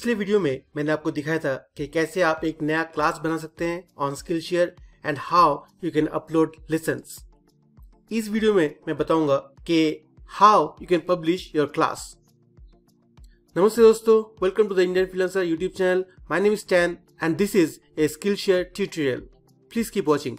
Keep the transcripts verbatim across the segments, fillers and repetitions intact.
पिछले वीडियो में मैंने आपको दिखाया था कि कैसे आप एक नया क्लास बना सकते हैं on Skillshare and how you can upload lessons. इस वीडियो में मैं बताऊंगा कि how you can publish your class. नमस्ते दोस्तों, welcome to the Indian freelancer YouTube channel. My name is Tan and this is a Skillshare tutorial. Please keep watching.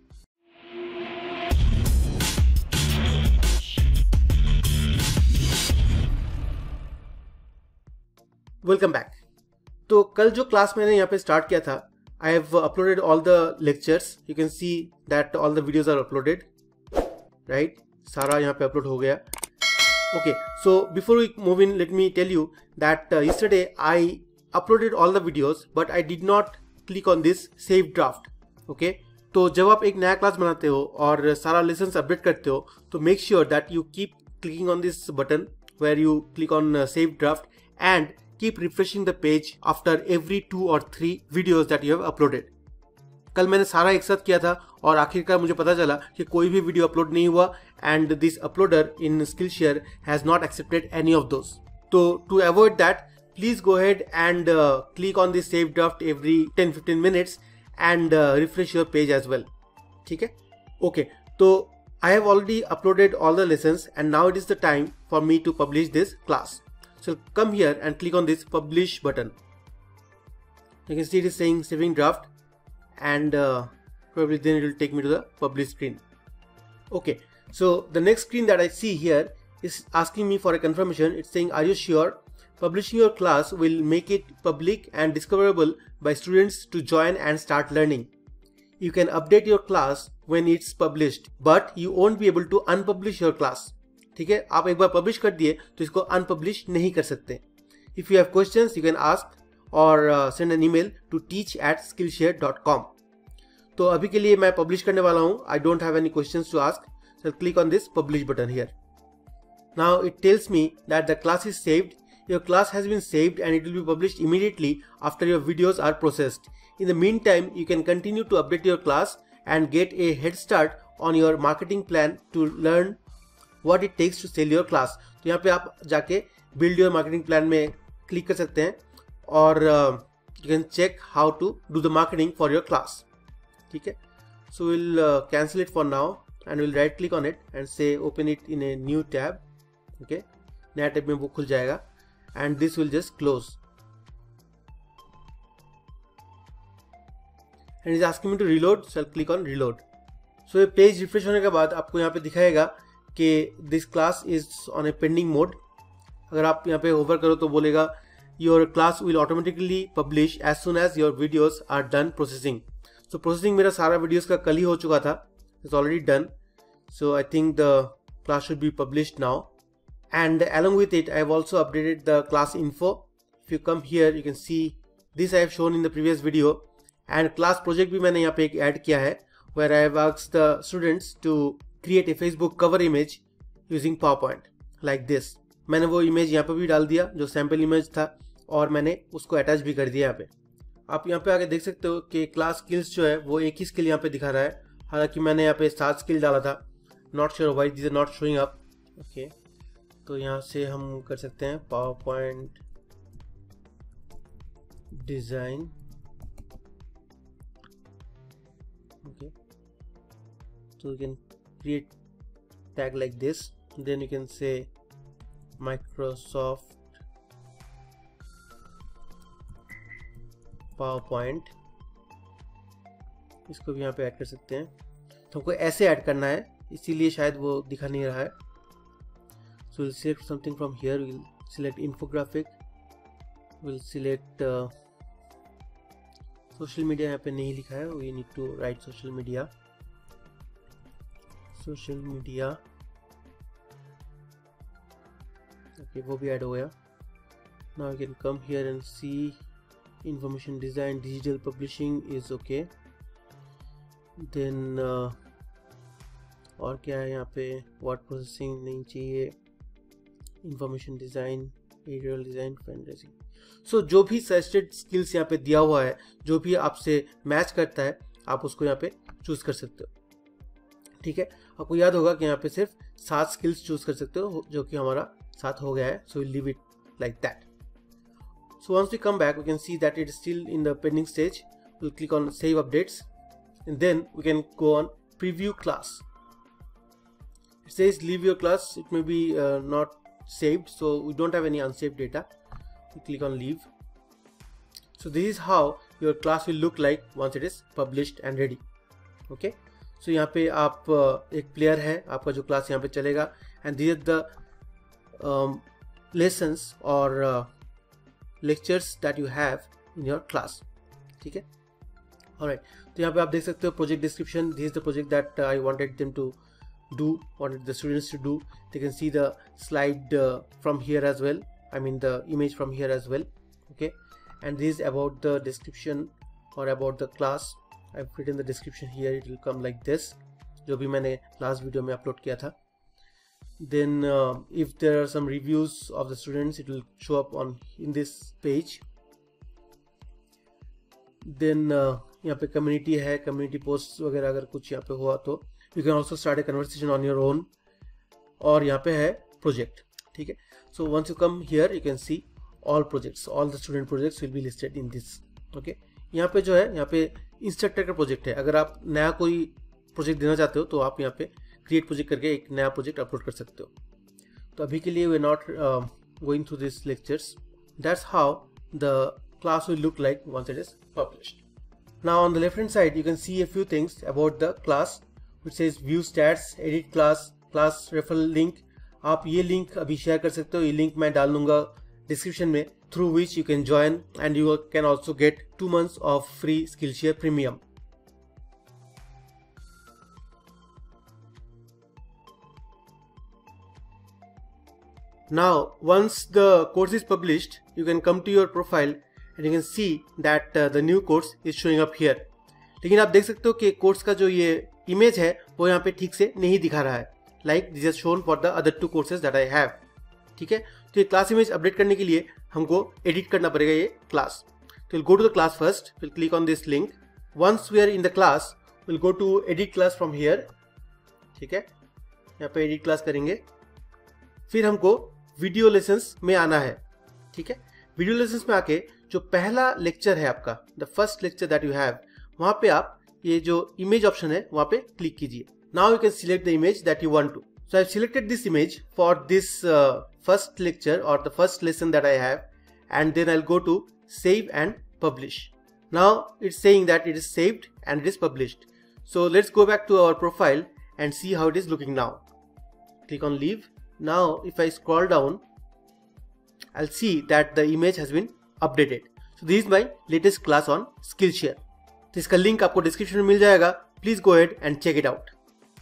Welcome back. तो कल जो क्लास मैंने यहाँ पे स्टार्ट किया था, I have uploaded all the lectures. You can see that all the videos are uploaded, right. सारा यहाँ पे अपलोड हो गया। Okay, so before we move in, let me tell you that yesterday I uploaded all the videos but I did not click on this save draft. Okay, तो जब आप एक नया क्लास बनाते हो और सारा लेसन्स अपडेट करते हो तो make sure that you keep clicking on this button where you click on save draft and keep refreshing the page after every two or three videos that you have uploaded. कल मैंने सारा एक साथ किया था और आखिरकार मुझे पता चला कि कोई भी वीडियो अपलोड नहीं हुआ and this uploader in SkillShare has not accepted any of those. So to avoid that, please go ahead and uh, click on this save draft every ten to fifteen minutes and uh, refresh your page as well. ठीक है? Okay, so I have already uploaded all the lessons and now it is the time for me to publish this class. So come here and click on this publish button. You can see it is saying saving draft and uh, probably then it will take me to the publish screen. Okay, so the next screen that I see here is asking me for a confirmation. It's saying, are you sure publishing your class will make it public and discoverable by students to join and start learning? You can update your class when it's published, but you won't be able to unpublish your class. ठीक है, आप एक बार publish कर दिए तो इसको unpublish नहीं कर सकते। If you have questions you can ask or send an email to teach at Skillshare dot com. तो अभी के लिए मैं पब्लिश करने वाला हूँ। I don't have any questions to ask, so click on this publish button here. Now it tells me that the class is saved. Your class has been saved and it will be published immediately after your videos are processed. In the mean time you can continue to update your class and get a head start on your marketing plan to learn what it takes to sell your class. तो यहाँ पे आप जाके build your marketing plan में click कर सकते हैं और uh, you can check how to do the marketing for your class. ठीक है, so we'll uh, cancel it for now and we'll right click on it and say open it in a new tab. Okay, नया tab में वो खुल जाएगा and this will just close. And it's asking me to reload, so I'll click on reload. So ये page refresh होने के बाद आपको यहाँ पे दिखाएगा कि this class is on a pending mode. अगर आप यहाँ पे ओवर करो तो बोलेगा your class will automatically publish as soon as your videos are done processing. So processing मेरा सारा वीडियोज का कल ही हो चुका था, it's already done. So I think the class should be published now and along with it I have also updated the class info. If you come here you can see this I have shown in the previous video and class project भी मैंने यहाँ पे एक add किया है where I have asked the students to create a Facebook cover image using PowerPoint like this. मैंने वो image यहाँ पे भी डाल दिया जो सैम्पल इमेज था और मैंने उसको अटैच भी कर दिया यहाँ पे. आप यहाँ पे आके देख सकते हो कि क्लास स्किल्स जो है वो एक ही स्किल यहाँ पे दिखा रहा है, हालांकि मैंने यहाँ पे सात स्किल डाला था. Not sure why this are not showing up. Okay, तो यहाँ से हम कर सकते हैं PowerPoint design. Okay, so you can create tag like this, then you can say Microsoft PowerPoint. इसको भी यहाँ पे ऐड कर सकते हैं. तो हमको ऐसे ऐड करना है, इसीलिए शायद वो दिखा नहीं रहा है. So we'll select something from here. We'll select infographic. We'll select uh, social media. यहाँ पे नहीं लिखा है, we need to write social media. Social media. Okay, वो भी ऐड हो गया. Now you can come here and see information design, digital publishing is okay. Then और क्या है यहाँ पे, वर्ड प्रोसेसिंग नहीं चाहिए, information design, editorial design, fundraising. So जो भी सजेस्टेड स्किल्स यहाँ पे दिया हुआ है, जो भी आपसे मैच करता है आप उसको यहाँ पे चूज कर सकते हो. ठीक है, आपको याद होगा कि यहाँ पे सिर्फ सात स्किल्स चूज कर सकते हो जो कि हमारा सात हो गया है. So leave it like that. So once we come back, we can see that it is still in the pending stage. We'll click on save updates, and then we can go on preview class. It says leave your class. It may be uh, not saved, so we don't have any unsaved data. We click on leave. So this is how your class will look like once it is published and ready. Okay. So यहाँ पे आप uh, एक player है, आपका जो class यहाँ पे चलेगा, and these are the um, lessons or uh, lectures that you have in your class. ठीक है. Alright. तो यहाँ पे आप देख सकते हो project description. This is the project that uh, I wanted them to do, wanted the students to do. They can see the slide uh, from here as well. I mean the image from here as well. Okay. And this is about the description or about the class. I've written the description here. It will come like this, जो भी मैंने last video में upload किया था. Then uh, if there are some reviews of the students, it will show up on in this page. Then uh, यहाँ पे community है, community posts वगैरह अगर कुछ यहाँ पे हुआ तो you can also start a conversation on your own. और यहाँ पे है project. ठीक है. So once you come here, you can see all projects, all the student projects will be listed in this. Okay. यहाँ पे जो है, यहाँ पे इंस्ट्रक्टर का प्रोजेक्ट है. अगर आप नया कोई प्रोजेक्ट देना चाहते हो तो आप यहाँ पे क्रिएट प्रोजेक्ट करके एक नया प्रोजेक्ट अपलोड कर सकते हो. तो अभी के लिए we are not going through this lectures. That's how the class will look like once it is published. Now on the left hand side you can see a few things about the class which says view stats, edit class, class referral link. आप ये link अभी share कर सकते हो. ये link मैं डाल दूंगा डिस्क्रिप्शन में, through which you can join and you can also get two months of free SkillShare Premium. Now once the course is published, you can come to your profile and you can see that uh, the new course is showing up here. लेकिन आप देख सकते हो कि course का जो ये image है वो यहाँ पे ठीक से नहीं दिखा रहा है. Like this is shown for the other two courses that I have. ठीक है. तो ये क्लास इमेज अपडेट करने के लिए हमको एडिट करना पड़ेगा ये क्लास. तो we'll go to the class first. We'll click on this link. Once we are in the class, we'll go to edit class from here. ठीक है. यहाँ पे edit class करेंगे. फिर हमको वीडियो लेसन्स में आना है. ठीक है. वीडियो लेसन्स में आके जो पहला लेक्चर है आपका, the first lecture that you have, वहां पे आप ये जो इमेज ऑप्शन है वहां पे क्लिक कीजिए. Now you can select the image that you want to. So I've selected this image for this uh, first lecture or the first lesson that I have, and then I'll go to save and publish. Now it's saying that it is saved and it is published. So let's go back to our profile and see how it is looking now. Click on leave. Now if I scroll down, I'll see that the image has been updated. So this is my latest class on SkillShare. तो इसका link आपको description में मिल जाएगा. Please go ahead and check it out.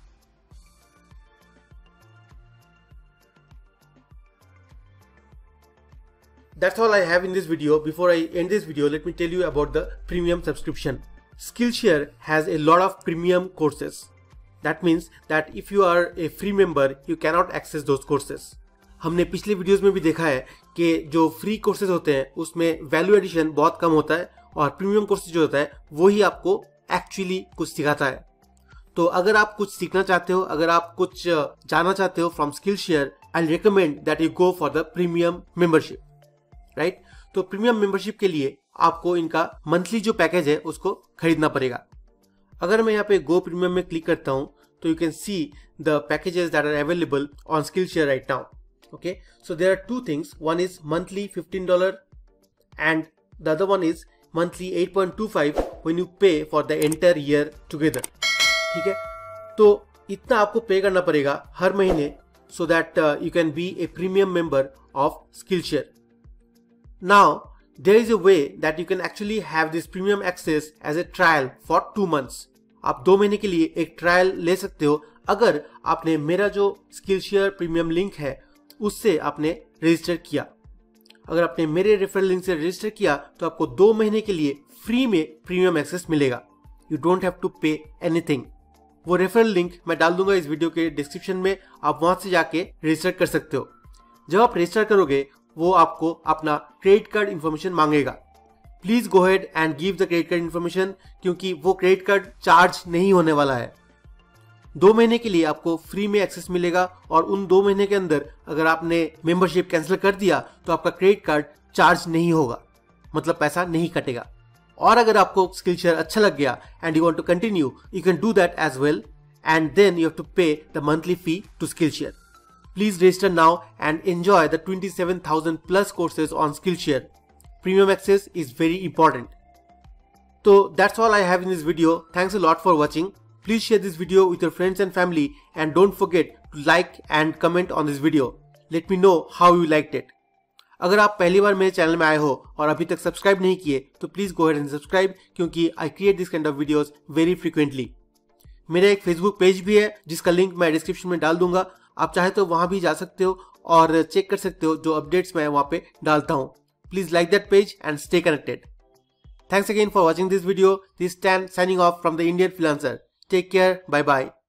That's all I have in this video. Before I end this video, let me tell you about the premium subscription. SkillShare has a lot of premium courses. That means that if you are a free member, you cannot access those courses. हमने पिछले videos में भी देखा है कि जो free courses होते हैं उसमें वैल्यू एडिशन बहुत कम होता है और प्रीमियम कोर्सेज जो होता है वही आपको एक्चुअली कुछ सिखाता है. तो अगर आप कुछ सीखना चाहते हो, अगर आप कुछ जानना चाहते हो from SkillShare, I recommend that you go for the premium membership. Right right? तो प्रीमियम मेंबरशिप के लिए आपको इनका मंथली जो पैकेज है उसको खरीदना पड़ेगा. अगर मैं यहाँ पे गो प्रीमियम में क्लिक करता हूँ तो you can see the packages that are available on SkillShare right now. Okay, so there are two things. One is monthly fifteen dollar and the other one is monthly eight point two five when you pay for the entire year together. ठीक है. तो इतना आपको पे करना पड़ेगा हर महीने so that you can be a premium member of SkillShare. Now there is a way that you can actually have this premium access as a trial for two months. आप दो महीने के लिए एक ट्रायल ले सकते हो अगर आपने मेरा जो SkillShare प्रीमियम लिंक है उससे आपने रजिस्टर किया. अगर आपने मेरे रेफरल लिंक से रजिस्टर किया तो आपको दो महीने के लिए फ्री में प्रीमियम एक्सेस मिलेगा. You don't have to pay anything. वो रेफरल लिंक मैं डाल दूंगा इस वीडियो के डिस्क्रिप्शन में. आप वहां से जाके रजिस्टर कर सकते हो. जब आप रजिस्टर करोगे वो आपको अपना क्रेडिट कार्ड इंफॉर्मेशन मांगेगा. Please go ahead and give the credit card information क्योंकि वो क्रेडिट कार्ड चार्ज नहीं होने वाला है. दो महीने के लिए आपको फ्री में एक्सेस मिलेगा और उन दो महीने के अंदर अगर आपने मेंबरशिप कैंसिल कर दिया तो आपका क्रेडिट कार्ड चार्ज नहीं होगा, मतलब पैसा नहीं कटेगा। और अगर आपको SkillShare अच्छा लग गया and you want to continue, you can do that as well, and then you have to pay the monthly fee to SkillShare. Please register now and enjoy the twenty-seven thousand plus courses on SkillShare. Premium access is very important. So that's all I have in this video. Thanks a lot for watching. Please share this video with your friends and family, and don't forget to like and comment on this video. Let me know how you liked it. अगर आप पहली बार मेरे channel में आए हो और अभी तक सब्सक्राइब नहीं किए तो please go ahead and subscribe, क्योंकि I create this kind of videos very frequently. मेरा एक फेसबुक पेज भी है जिसका लिंक मैं डिस्क्रिप्शन में डाल दूंगा, आप चाहे तो वहां भी जा सकते हो और चेक कर सकते हो जो अपडेट्स मैं वहां पे डालता हूं। Please like that page and stay connected. Thanks again for watching this video. This is Stan signing off from the Indian Freelancer. Take care. Bye bye.